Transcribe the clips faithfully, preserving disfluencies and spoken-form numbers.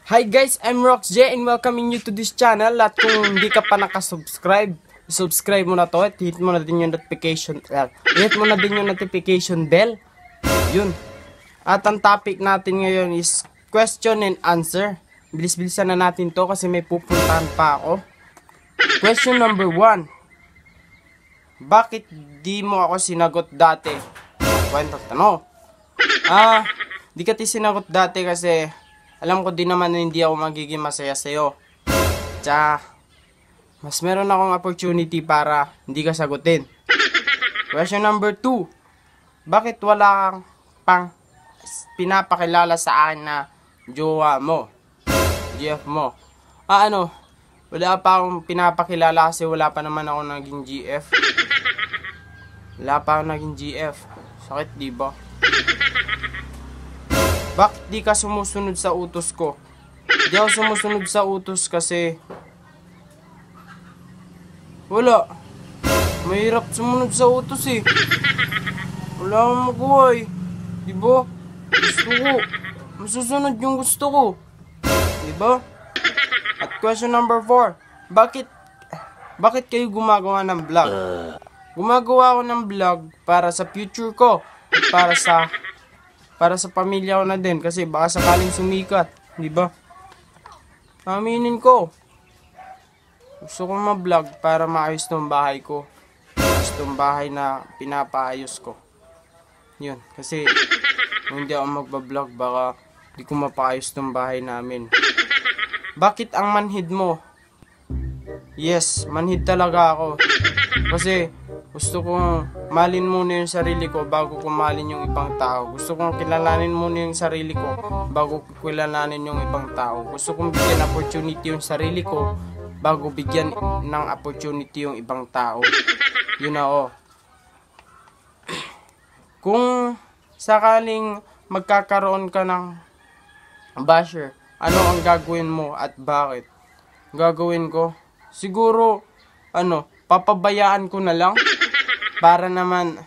Hi guys, I'm Rox J and welcoming you to this channel. At kung hindi ka pa nakasubscribe, subscribe mo na to at hit mo na din yung notification uh, hit mo na din yung notification bell. Yun. At ang topic natin ngayon is question and answer. Bilis-bilisan na natin to kasi may pupuntahan pa ako. Question number one. Bakit di mo ako sinagot dati? Kwento tanong. Ah, di ka ti sinagot dati kasi alam ko din naman na hindi ako magiging masaya sa'yo. Tsaka, mas meron akong opportunity para hindi ka sagutin. Question number two. Bakit wala kang pang pinapakilala sa akin na jowa mo? G F mo? Ah, ano? Wala pa akong pinapakilala kasi wala pa naman ako naging G F. Wala pa akong naging G F. Sakit, diba? Bakit di ka sumusunod sa utos ko? Di ako sumusunod sa utos kasi wala. Mahirap sumunod sa utos eh. Wala akong magawa eh. Diba? Gusto ko. Masusunod yung gusto ko. Diba? At question number four. Bakit Bakit kayo gumagawa ng vlog? Gumagawa ako ng vlog para sa future ko. At para sa Para sa pamilya ko na din kasi baka sakaling sumikat, di ba? Aminin ko. Gusto ko ma-vlog para maayos tong bahay ko. Maayos tong bahay na pinapaayos ko. Yun, kasi kung hindi ako magba-vlog baka di ko mapaayos tong bahay namin. Bakit ang manhid mo? Yes, manhid talaga ako. Kasi gusto kong malin muna yung sarili ko bago ko malin yung ibang tao. Gusto kong kilalanin muna yung sarili ko bago ko kilalanin yung ibang tao. Gusto kong bigyan opportunity yung sarili ko bago bigyan ng opportunity yung ibang tao. Yun na oh. Kung sakaling magkakaroon ka ng basher, ano ang gagawin mo at bakit? Gagawin ko? Siguro, ano, papabayaan ko na lang. Para naman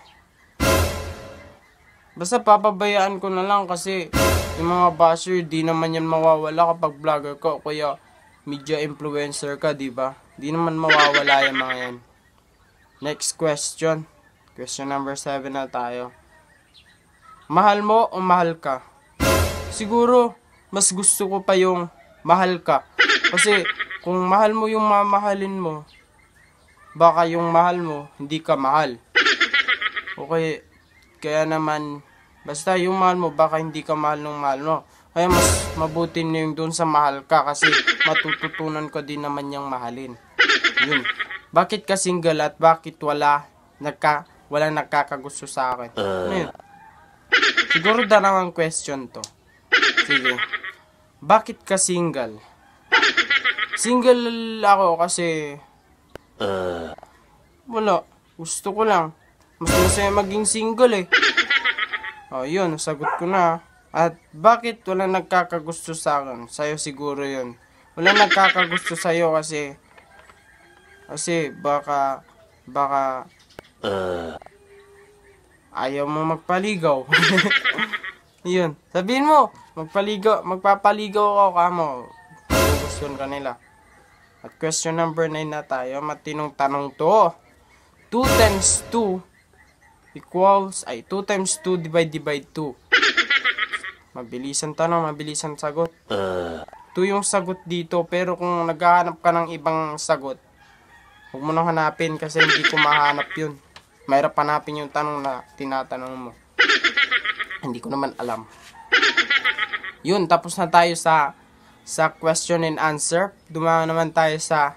basta papabayaan ko na lang kasi yung mga basher di naman yan mawawala kapag vlogger ka o kaya media influencer ka, di ba? Di naman mawawala yung mga yan. Next question. Question number seven na tayo. Mahal mo o mahal ka? Siguro mas gusto ko pa yung mahal ka. Kasi kung mahal mo yung mamahalin mo, baka yung mahal mo, hindi ka mahal. Okay, kaya naman, basta yung mahal mo, baka hindi ka mahal ng mahal mo. Kaya mas mabuti na yung doon sa mahal ka kasi matututunan ko din naman yung mahalin. Yun. Bakit ka single at bakit wala, nagka, wala nagkakagusto sa akin? Ano yun? Siguro dalawang question to. Sige. Bakit ka single? Single ako kasi Uh, wala. Gusto ko lang. Mas masaya maging single eh. Oh, yun. Sagot ko na. At bakit wala nagkakagusto sa akin? Sa'yo siguro yun. Wala nagkakagusto sa'yo kasi kasi baka baka uh, ayaw mo magpaligaw. Yun. Sabihin mo, magpaligaw, magpapaligaw ako kamo. Gustuhan ka nila. At question number nine na tayo. Matinong tanong to. two times two equals, ay, two times two divide divide two. Mabilisan tanong, mabilisan sagot. two yung sagot dito, pero kung naghahanap ka ng ibang sagot, huwag mo nang hanapin kasi hindi ko mahanap yun. Mahirap hanapin yung tanong na tinatanong mo. Hindi ko naman alam. Yun, tapos na tayo sa sa question and answer. Dumaan naman tayo sa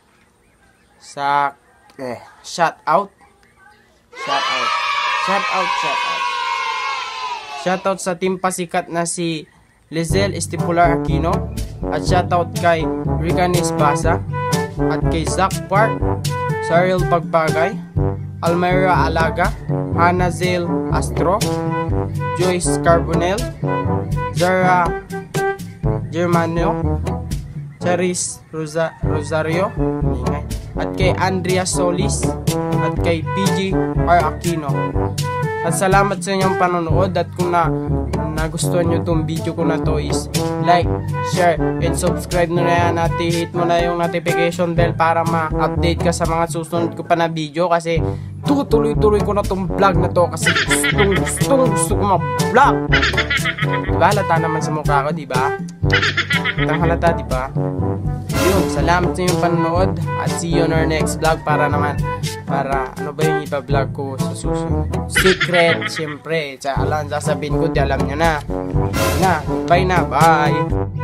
sa eh, shout out. Shout out. Shout out, shout out. Shout out sa team pasikat na si Lizelle Estipular Aquino. At shout out kay Ricanis Basa. At kay Zach Park, Cyril Pagbagay, Almira Alaga, Hannah Zale Astro, Joyce Carbonell, Zara Germano, Charis Rosa Rosario, at kay Andrea Solis, at kay P G R Aquino. At salamat sa inyong panonood at kung na, nagustuhan nyo tong video ko na to is like, share, and subscribe nyo na yan at hit mo na yung notification bell para ma-update ka sa mga susunod ko pa na video kasi tutuloy-tuloy ko na tong vlog na to kasi gustong gustong gusto ko mag-vlog. Diba? Halata naman sa mukha ko, diba? Hatang halata, diba? Yun, salamat sa inyong panonood at see you on our next vlog para naman para ano ba yung ipa-vlog ko sa susunod. Secret, syempre. Sa alam, sasabihin ko, di alam nyo na. Na, bye na, bye.